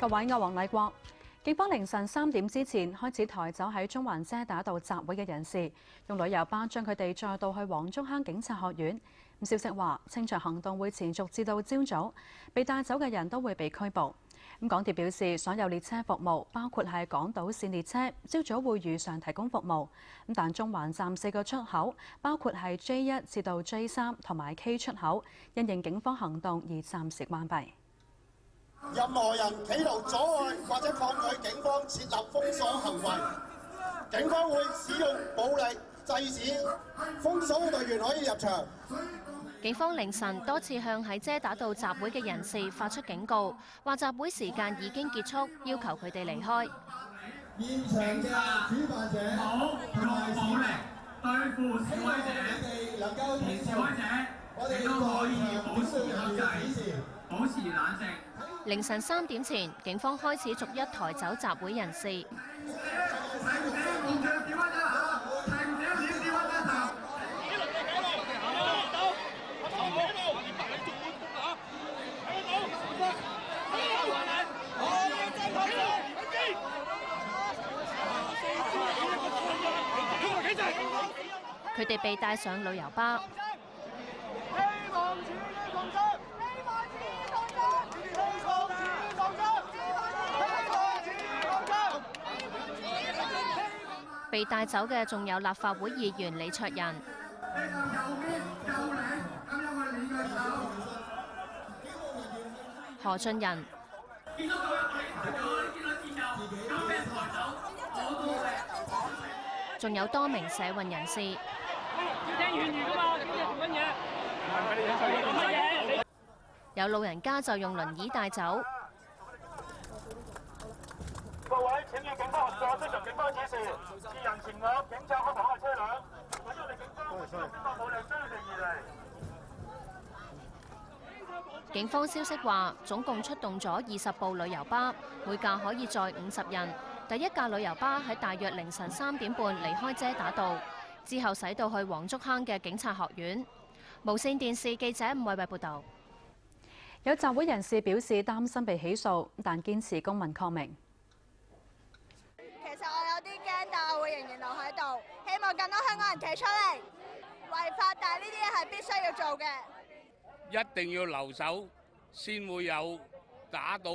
各位，我黃麗國。警方凌晨3點之前開始抬走喺中環遮打道集會嘅人士，用旅遊巴將佢哋載到去黃竹坑警察學院。消息話，清場行動會持續至到朝早，被帶走嘅人都會被拘捕。港鐵表示，所有列車服務，包括係港島線列車，朝早會如常提供服務。但中環站4個出口，包括係 J1 至到 J3 同埋 K 出口，因應警方行動而暫時關閉。 任何人企圖阻礙或者抗拒警方設立封鎖行為，警方會使用武力制止。封鎖嘅隊員可以入場。 警方凌晨多次向喺遮打道集會嘅人士發出警告，話集會時間已經結束，要求佢哋離開。 現場嘅主辦者冇用武力對付示威者，而示威者亦都可以保持克制，保持冷靜。 凌晨3點前，警方開始逐一抬走集會人士。佢哋被帶上旅遊巴。被帶走嘅仲有立法會議員李卓人、何俊仁，仲有多名社運人士。有老人家就用輪椅帶走。 各位，請與警方合作，遵從警方指示，二人前往警察開跑嘅車輛。為咗我哋警方使用警方武力追離而嚟。 警方消息話，總共出動咗20部旅遊巴，每架可以載50人。第一架旅遊巴喺大約凌晨3點半離開遮打道，之後駛到去黃竹坑嘅警察學院。無線電視記者吳慧慧報導。 有集會人士表示擔心被起訴，但堅持公民抗命。 其實我有啲驚，但我會仍然留喺度，希望更多香港人企出嚟違法，但係呢啲嘢係必須要做嘅。 一定要留守，先會有打到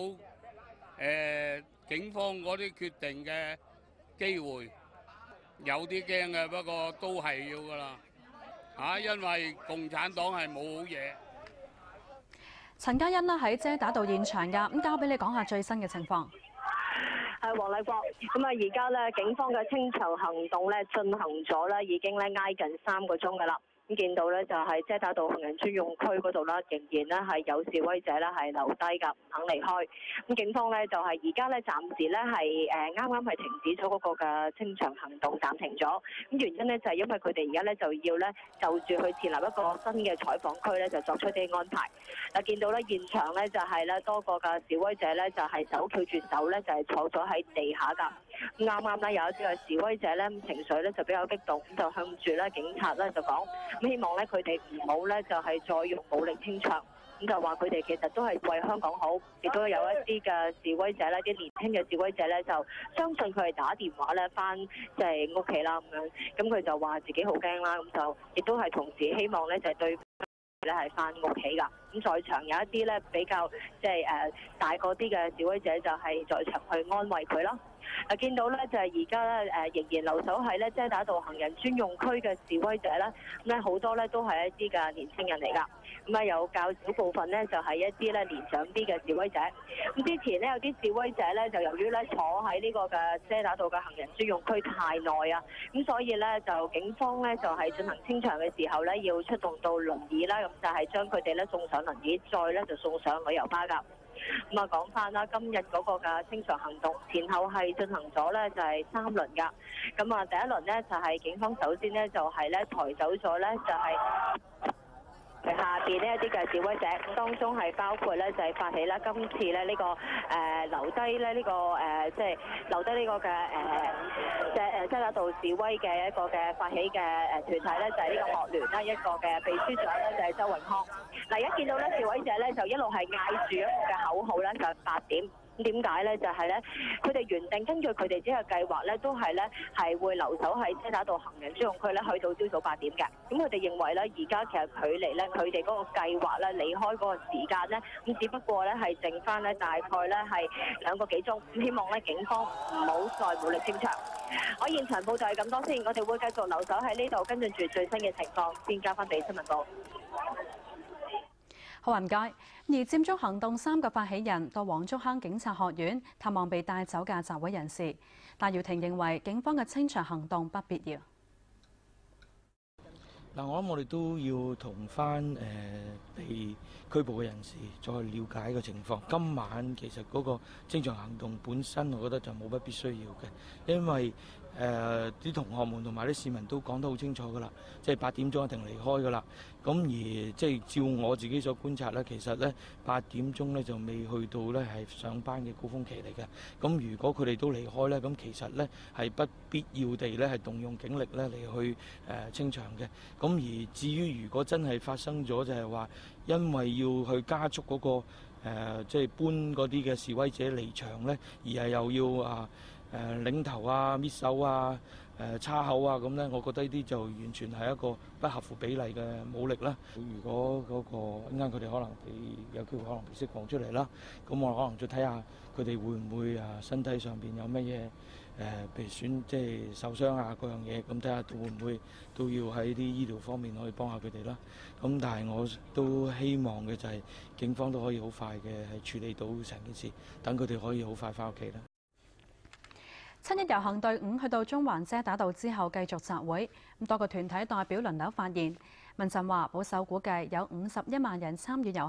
警方嗰啲決定嘅機會。有啲驚嘅，不過都係要㗎啦，因為共產黨係冇好嘢。 陳嘉欣呢喺遮打道現場㗎，咁交俾你講下最新嘅情況。 係黃麗國，咁而家咧警方嘅清場行動咧進行咗咧，已經咧挨近3個鐘㗎啦。咁見到咧就係遮打道行人專用區嗰度啦，仍然咧係有示威者咧係留低㗎，唔肯離開。咁警方咧就係而家咧暫時咧係啱啱係停止咗嗰個嘅清場行動，暫停咗。咁原因咧就係因為佢哋而家咧就要咧就住去設立一個新嘅採訪區咧，就作出啲安排。嗱，見到咧現場咧就係咧多個嘅示威者咧就係手翹住手咧就係坐咗喺地下㗎。咁啱啱咧有一啲嘅示威者咧情緒咧就比較激動，咁就向住咧警察咧就講，咁希望咧佢哋唔好咧就係再用武力清場，咁就話佢哋其實都係為香港好，亦都有一啲嘅示威者咧，啲年輕嘅示威者咧就相信佢係打電話咧翻即係屋企啦咁樣，咁佢就話自己好驚啦，咁就亦都係同時希望咧就係對咧係翻屋企㗎。咁在場有一啲咧比較即係大個啲嘅示威者就係在場去安慰佢啦。嗱，見到咧就係而家咧仍然留守喺咧遮打道行人專用區嘅示威者咧，咁咧好多咧都係一啲嘅年輕人嚟㗎。咁啊有較少部分咧就係一啲咧年長啲嘅示威者。咁之前咧有啲示威者咧就由於咧坐喺呢個嘅遮打道嘅行人專用區太耐啊，咁所以咧就警方咧就係進行清場嘅時候咧要出動到輪椅啦，咁就係將佢哋咧送上輪椅，再咧就送上旅遊巴㗎。咁啊講翻啦，今日嗰個嘅清場行動前後係進行咗咧就係3輪㗎。咁啊第一輪咧就係警方首先咧就係咧抬走咗咧就係下邊呢一啲嘅示威者，當中係包括咧就係發起啦今次咧呢個留低咧呢個即係留低呢個嘅遮打道示威嘅一個嘅發起嘅團體咧就係呢個學聯啦，一個嘅秘書長咧就係周永康。嗱，而家見到咧示威者咧就一路係嗌住一個嘅口號咧就係8點。 咁點解咧？就係咧，佢哋原定根據佢哋呢個計劃咧，都係咧係會留守喺遮打道行人專用區咧，去到朝早8點嘅。咁佢哋認為咧，而家其實距離咧佢哋嗰個計劃咧離開嗰個時間咧，咁只不過咧係剩翻咧大概咧係2個幾鐘。咁希望咧警方唔好再武力清場。我現場報道係咁多先，我哋會繼續留守喺呢度跟進住最新嘅情況，先交翻俾新聞部。 好，唔該。而佔中行動3個發起人到黃竹坑警察學院探望被帶走嘅集會人士，戴耀廷認為警方嘅清場行動不必要。 嗱，我諗我哋都要同翻被拘捕嘅人士再了解個情況。今晚其實嗰個清場行動本身，我覺得就冇乜必須要嘅，因為啲同學們同埋啲市民都講得好清楚㗎啦，即係8點鐘一定離開㗎啦。咁而即係照我自己所觀察咧，其實咧8點鐘咧就未去到咧係上班嘅高峰期嚟嘅。咁如果佢哋都離開咧，咁其實咧係不必要地咧係動用警力咧嚟去清場嘅。咁而至於如果真係發生咗，就係話因為要去加速嗰個即係搬嗰啲嘅示威者離場咧，而係又要領頭啊、搣手啊、叉口啊咁咧，我覺得呢啲就完全係一個不合乎比例嘅武力啦。如果嗰個一陣間佢哋可能有機會可能被釋放出嚟啦，咁我可能再睇下佢哋會唔會身體上邊有乜嘢譬如即係受傷啊嗰樣嘢，咁睇下會唔會都要喺啲醫療方面可以幫下佢哋啦。咁但係我都希望嘅就係警方都可以好快嘅係處理到成件事，等佢哋可以好快翻屋企啦。 7一遊行隊伍去到中環遮打道之後繼續集會，多個團體代表輪流發言。民陣話保守估計有51萬人參與遊行。